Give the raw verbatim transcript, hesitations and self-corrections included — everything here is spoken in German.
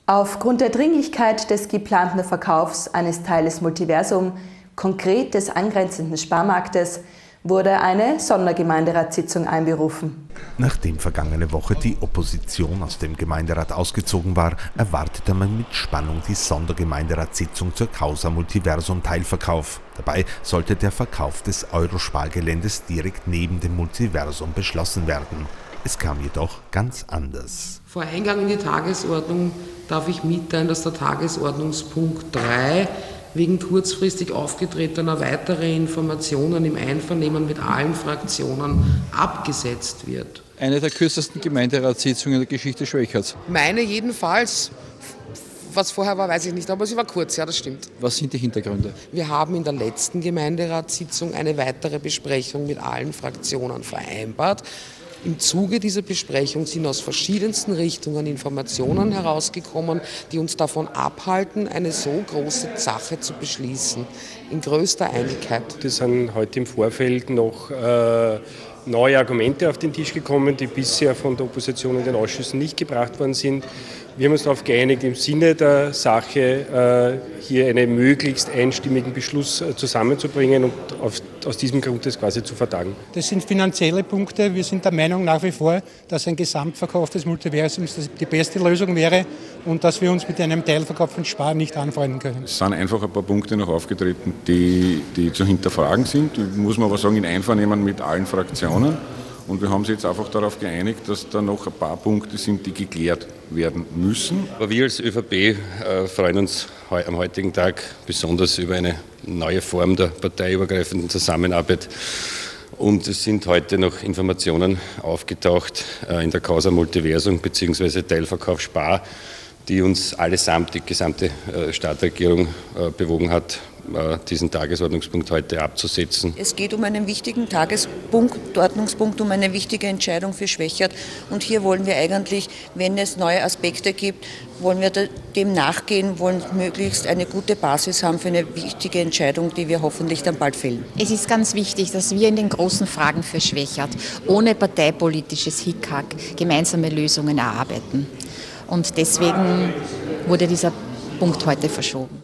Aufgrund der Dringlichkeit des geplanten Verkaufs eines Teiles Multiversum, konkret des angrenzenden Sparmarktes, wurde eine Sondergemeinderatssitzung einberufen. Nachdem vergangene Woche die Opposition aus dem Gemeinderat ausgezogen war, erwartete man mit Spannung die Sondergemeinderatssitzung zur Causa Multiversum Teilverkauf. Dabei sollte der Verkauf des Eurospargeländes direkt neben dem Multiversum beschlossen werden. Es kam jedoch ganz anders. Vor Eingang in die Tagesordnung darf ich mitteilen, dass der Tagesordnungspunkt drei wegen kurzfristig aufgetretener weiterer Informationen im Einvernehmen mit allen Fraktionen abgesetzt wird. Eine der kürzesten Gemeinderatssitzungen der Geschichte Schwechards. Meine jedenfalls. Was vorher war, weiß ich nicht, aber sie war kurz, ja, das stimmt. Was sind die Hintergründe? Wir haben in der letzten Gemeinderatssitzung eine weitere Besprechung mit allen Fraktionen vereinbart. Im Zuge dieser Besprechung sind aus verschiedensten Richtungen Informationen herausgekommen, die uns davon abhalten, eine so große Sache zu beschließen, in größter Einigkeit. Es sind heute im Vorfeld noch äh, neue Argumente auf den Tisch gekommen, die bisher von der Opposition in den Ausschüssen nicht gebracht worden sind. Wir haben uns darauf geeinigt, im Sinne der Sache äh, hier einen möglichst einstimmigen Beschluss äh, zusammenzubringen und auf, aus diesem Grund das quasi zu vertagen. Das sind finanzielle Punkte. Wir sind der Meinung nach wie vor, dass ein Gesamtverkauf des Multiversums die beste Lösung wäre und dass wir uns mit einem Teilverkauf von Spar nicht anfreunden können. Es sind einfach ein paar Punkte noch aufgetreten, die, die zu hinterfragen sind. Muss man aber sagen, in Einvernehmen mit allen Fraktionen. Und wir haben uns jetzt einfach darauf geeinigt, dass da noch ein paar Punkte sind, die geklärt werden müssen. Aber wir als ÖVP äh, freuen uns heu am heutigen Tag besonders über eine neue Form der parteiübergreifenden Zusammenarbeit. Und es sind heute noch Informationen aufgetaucht äh, in der Causa Multiversum bzw. Teilverkauf Spar, die uns allesamt, die gesamte äh, Stadtregierung äh, bewogen hat, diesen Tagesordnungspunkt heute abzusetzen. Es geht um einen wichtigen Tagespunkt, Ordnungspunkt, um eine wichtige Entscheidung für Schwechat. Und hier wollen wir eigentlich, wenn es neue Aspekte gibt, wollen wir dem nachgehen, wollen möglichst eine gute Basis haben für eine wichtige Entscheidung, die wir hoffentlich dann bald fällen. Es ist ganz wichtig, dass wir in den großen Fragen für Schwechat ohne parteipolitisches Hickhack gemeinsame Lösungen erarbeiten. Und deswegen wurde dieser Punkt heute verschoben.